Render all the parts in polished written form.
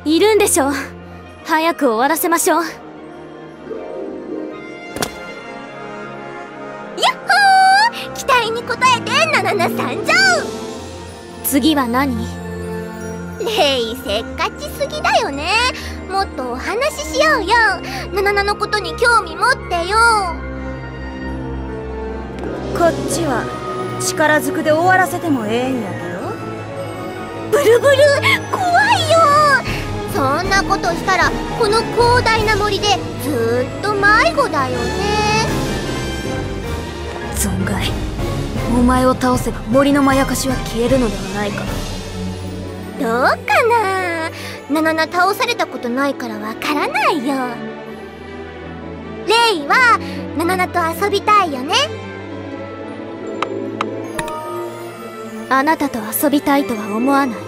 いるんでしょ。早く終わらせましょう。 やっほー、期待に応えてナナナ参上。 次は何？ レイ、せっかちすぎだよね。もっとお話ししようよ。ナナナのことに興味持ってよ。 こっちは力ずくで終わらせてもええんやけど。 ブルブル、怖いよ。そんなことしたらこの広大な森でずっと迷子だよね。 存外、お前を倒せば森のまやかしは消えるのではないか。 どうかな。ナナナ倒されたことないからわからないよ。レイはナナナと遊びたいよね。 あなたと遊びたいとは思わない。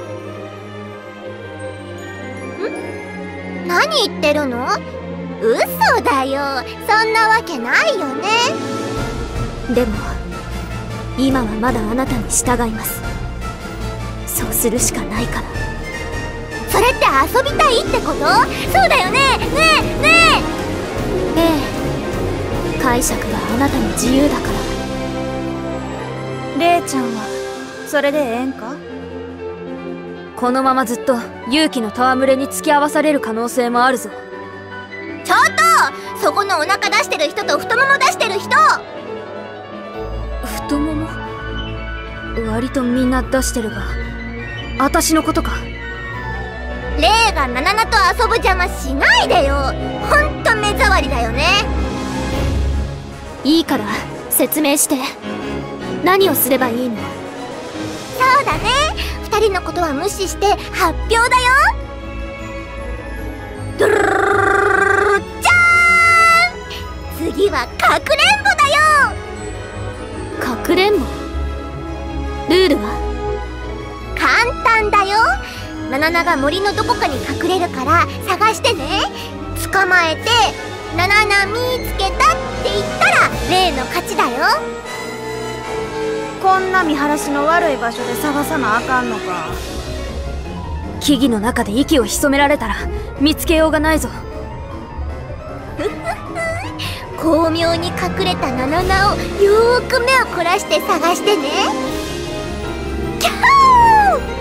何言ってるの？嘘だよ。そんなわけないよね。 でも今はまだあなたに従います。そうするしかないから。 それって遊びたいってこと？そうだよね。ねえねえ。ええ、解釈はあなたの自由だから。 レイちゃんはそれでええんか？このままずっと勇気の戯れに付き合わされる可能性もあるぞ。 ちょっと、そこのお腹出してる人と太もも出してる人。 太もも？割とみんな出してるが、私のことか。 レイがナナナと遊ぶ邪魔しないでよ。ほんと目障りだよね。 いいから説明して。何をすればいいの？ そうだね。二人のことは無視して発表だよ。ドゥルルルルルじゃーん。次はかくれんぼだよ。 かくれんぼ？ルールは？ 簡単だよ。ナナナが森のどこかに隠れるから探してね。捕まえてナナナ見つけたって言ったらレイの勝ちだよ。 こんな見晴らしの悪い場所で探さなあかんのか。木々の中で息を潜められたら見つけようがないぞ。 巧妙に隠れたナナナをよーく目を凝らして探してね。キャッホー。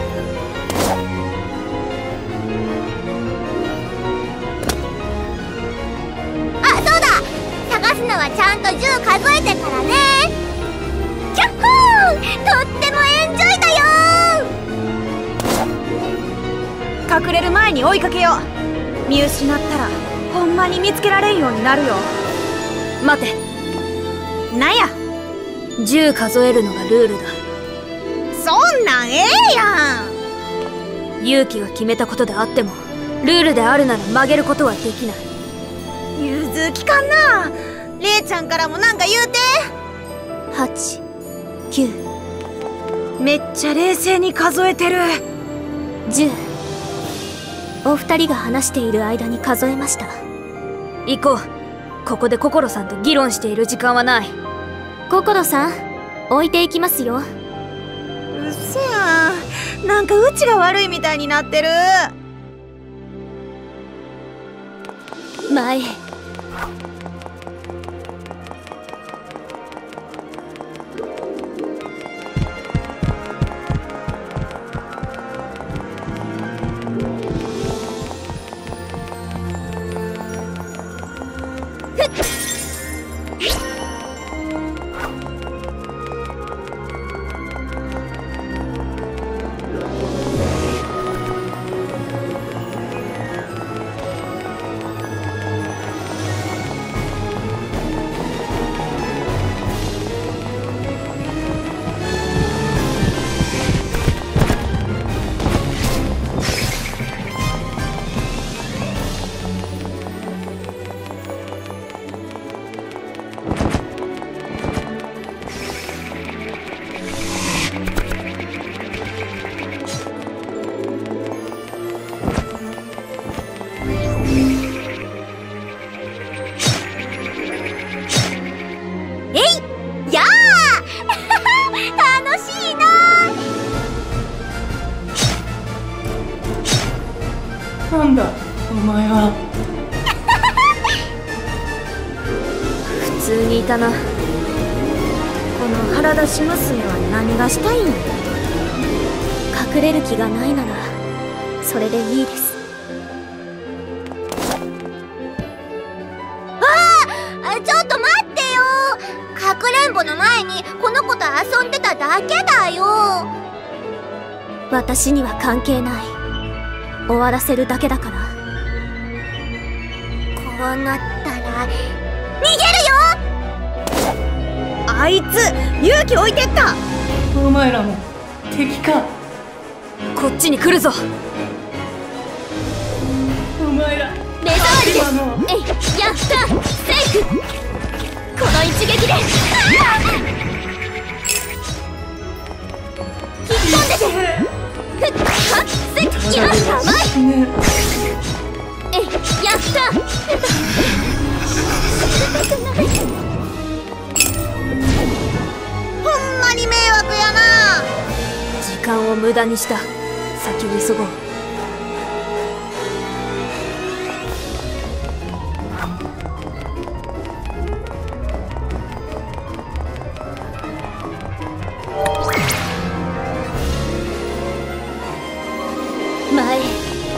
あ、そうだ。探すのはちゃんと10数えてからね。キャッホー。とってもエンジョイだよ。 隠れる前に追いかけよう。見失ったらほんまに見つけられんようになるよ。待て。なんや。10数えるのがルールだ。 そんなんええやん。 勇気が決めたことであってもルールであるなら曲げることはできない。 融通きかんな。レイちゃんからもなんか言うて。 8、9、 めっちゃ冷静に数えてる。 10。お二人が話している間に数えました。 行こう。ここで心さんと議論している時間はない。 心さん、置いていきますよ。 うそやん。なんかうちが悪いみたいになってる。 前へ。 なんだお前は。 普通にいたな。この腹出し娘は何がしたいんや。 隠れる気がないならそれでいいです。 ちょっと待ってよ。かくれんぼの前にこの子と遊んでただけだよ。 私には関係ない。終わらせるだけだから。 こうなったら逃げるよ。 あいつ勇気置いてった。 お前らも敵か。 こっちに来るぞ。 お前ら目障りです。 今のえい、やったセーフ。この一撃で引っ込んでて。ふっはっせっやった甘い。 死ぬ。 えい、やったほんまに迷惑やな。 時間を無駄にした。先を急ごう。前へ。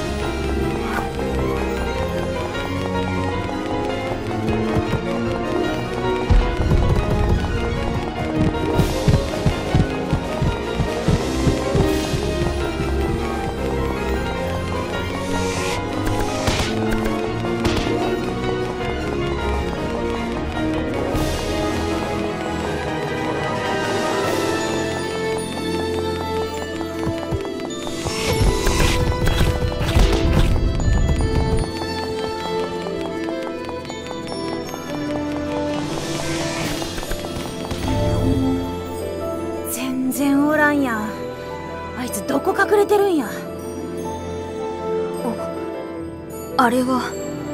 全然おらんやん。あいつどこ隠れてるんや。 あれは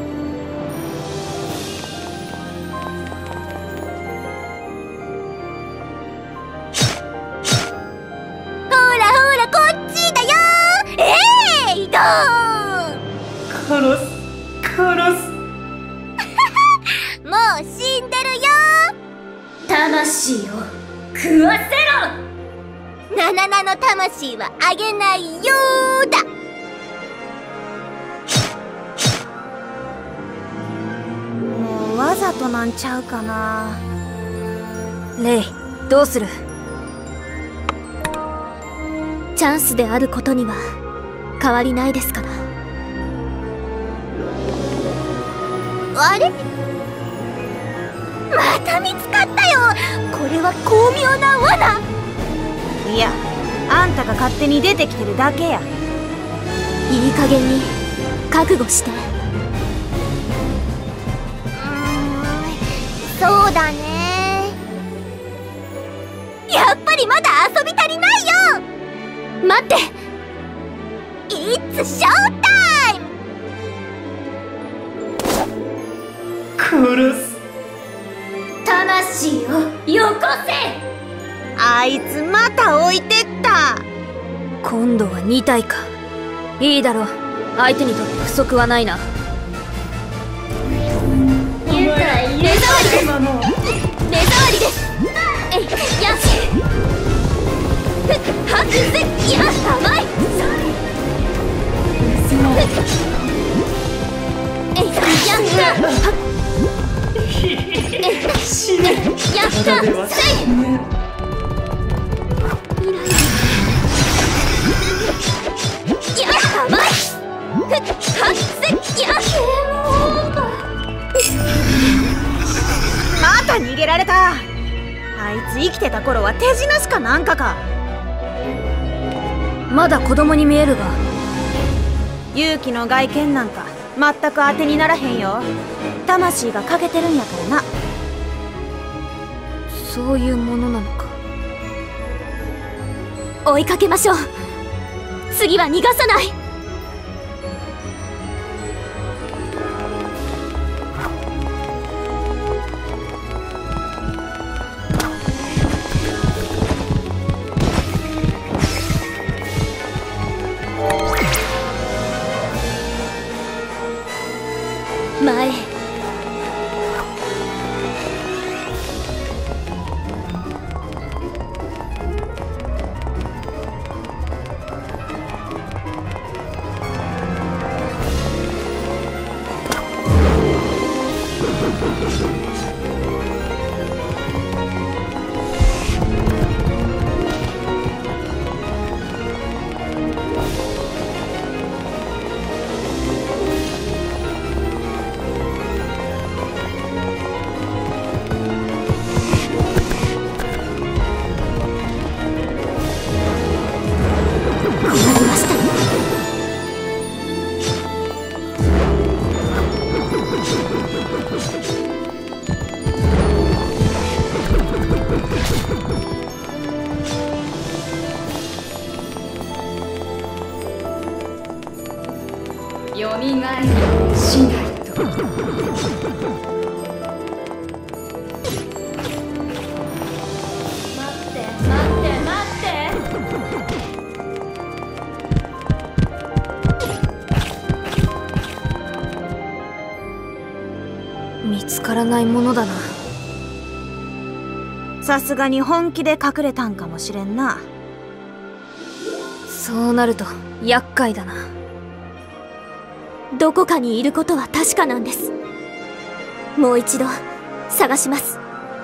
ほらほらこっちだよ。えいと殺す殺す。 もう死んでるよ。 魂を食わせろ。 ナナナの魂はあげないよーだ。 もうわざとなんちゃうかな。 レイ、どうする？チャンスであることには変わりないですから。 あれまた見つかったよ。これは巧妙な罠。 いや、あんたが勝手に出てきてるだけや。 いい加減に覚悟して。 そうだね。やっぱりまだ遊び足りないよ。 待って。 It's showtime。 殺す。 魂をよこせ。 あいつまた置いてった。 今度は2体か。いいだろう。相手にとって不足はないな。 目障りです。 今の目障りです。えいやしふっはっせや甘い。えいやったはっ死ね。 やったただでは死ぬ。 や甘い。ふっはっせやまた逃げられた。あいつ生きてた頃は手品しかなんかか。 まだ子供に見えるが。 勇気の外見なんか全く当てにならへんよ。魂が欠けてるんやからな。 そういうものなのか。追いかけましょう。次は逃がさない。 よみがえりしないと。 見つからないものだな。さすがに本気で隠れたんかもしれんな。そうなると厄介だな。 どこかにいることは確かなんです。もう一度探します。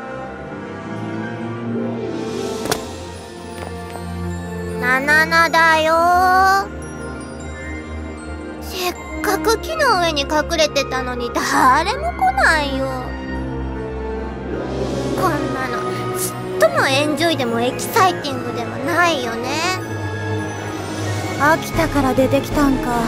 ナナナだよー。せっかく木の上に隠れてたのに誰も来ないよ。こんなのちっともエンジョイでもエキサイティングでもないよね。 飽きたから出てきたんか。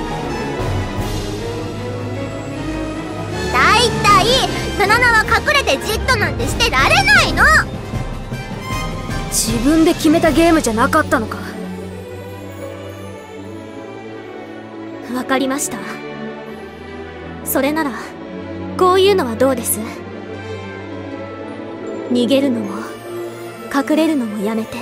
だいたいナナナは隠れてじっとなんてしてられないの。 自分で決めたゲームじゃなかったのか。 わかりました。それならこういうのはどうです？逃げるのも隠れるのもやめて、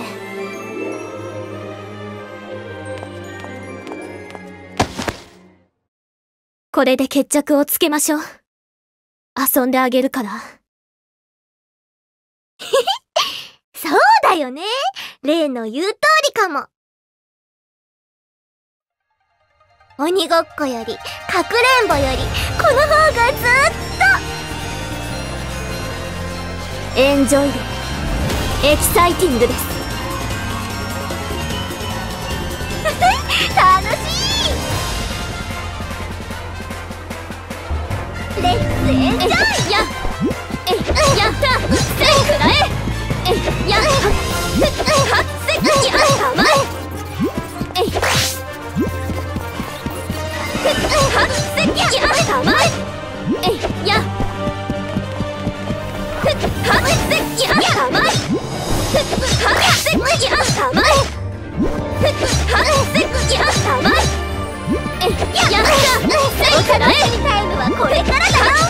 これで決着をつけましょう。遊んであげるから。 そうだよね。例の言う通りかも。鬼ごっこよりかくれんぼよりこの方がずっとエンジョイでエキサイティングです。 楽しい。レッツエンジョイ。 やったせいくらえ。やっせいやったまえ。やったまえ。やったまタイムはこれからだよ。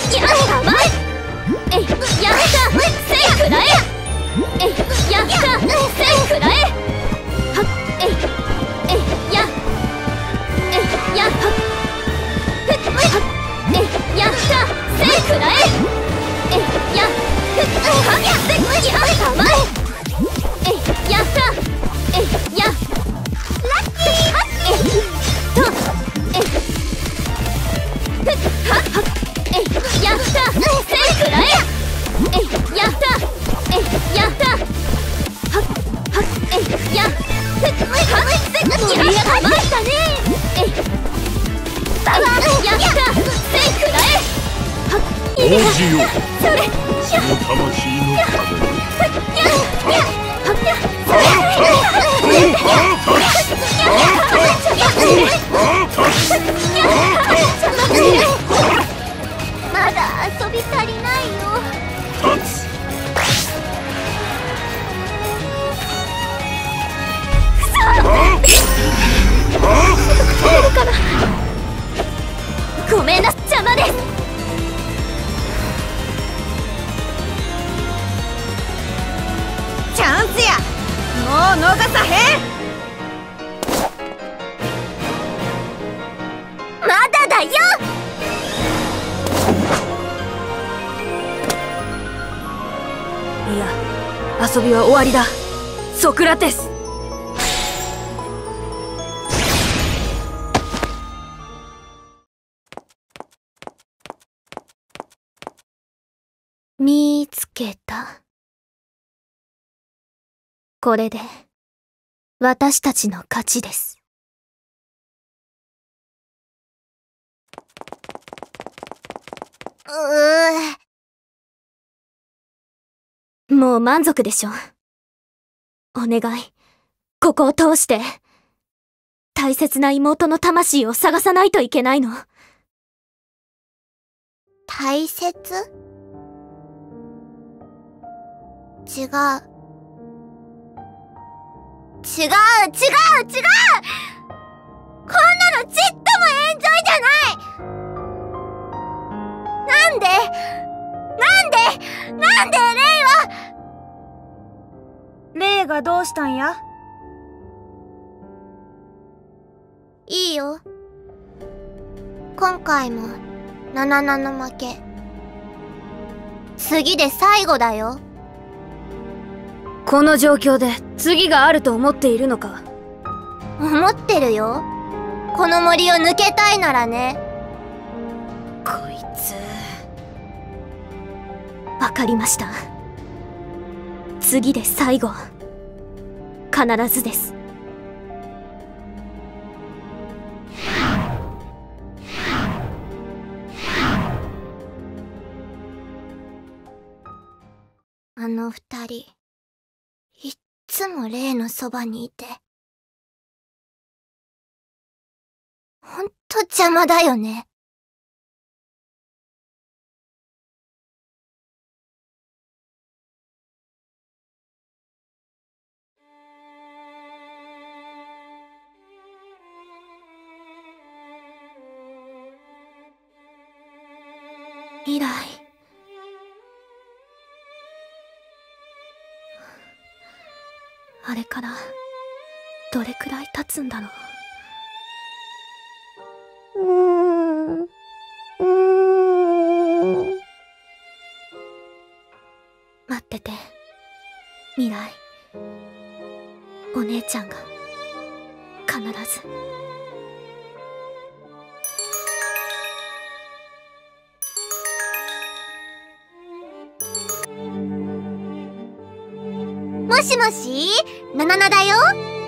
王子よ、その魂のまだ遊び足りないよ。 ごめんな、邪魔です。 チャンスや、もう逃さへん。 まだだよ。 いや、遊びは終わりだ、ソクラテス。 見つけた。これで私たちの勝ちです。もう満足でしょ。お願い、ここを通して大切な妹の魂を探さないといけないの。 大切？違う。こんなのちっともエンジョイがどうしたんや？ いいよ。今回もナナナの負け。次で最後だよ。 この状況で次があると思っているのか？ 思ってるよ。この森を抜けたいならね。 こいつ。 わかりました。次で最後。必ずです。 あの二人、いっつもレイのそばにいて。ほんと邪魔だよね。 以来。あれからどれくらい経つんだろう。待ってて、未来。お姉ちゃんが必ず。 もしもし、ナナナだよ。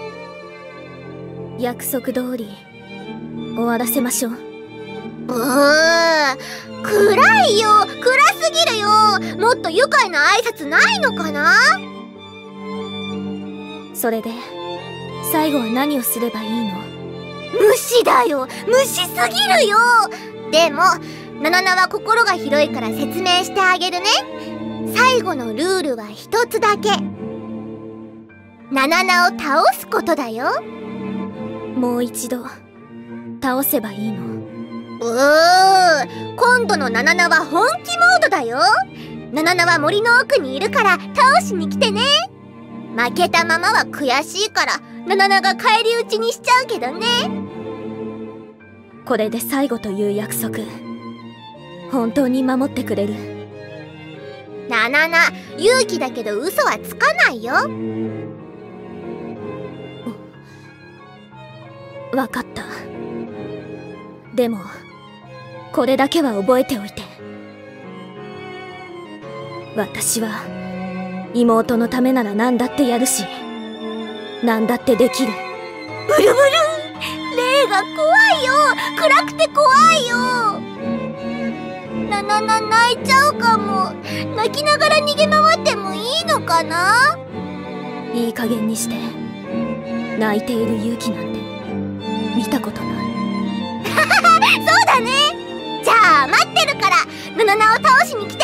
約束通り終わらせましょう。 暗いよ。暗すぎるよ。もっと愉快な挨拶ないのかな？ それで最後は何をすればいいの？ 無視だよ。無視すぎるよ。でもナナナは心が広いから説明してあげるね。最後のルールは一つだけ。ナナナを倒すことだよ。 もう一度倒せばいいの？ 今度のナナナは本気モードだよ。ナナナは森の奥にいるから倒しに来てね。負けたままは悔しいからナナナが返り討ちにしちゃうけどね。 これで最後という約束、本当に守ってくれる？ ナナナ、勇気だけど嘘はつかないよ。 わかった。でもこれだけは覚えておいて。私は妹のためなら何だってやるし、何だってできる。 ブルブル、レイが怖いよ。暗くて怖いよ。ナナナ泣いちゃうかも。泣きながら逃げ回ってもいいのかな？ いい加減にして。泣いている勇気なんて見たことない。 そうだね。じゃあ待ってるからナナナを倒しに来て。